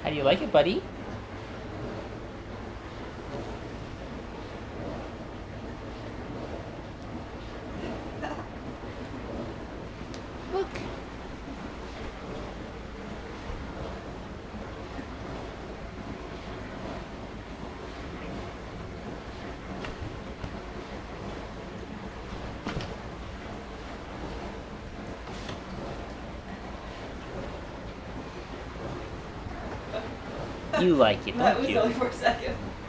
How do you like it, buddy? Look. You like it, That don't was you? only for a second.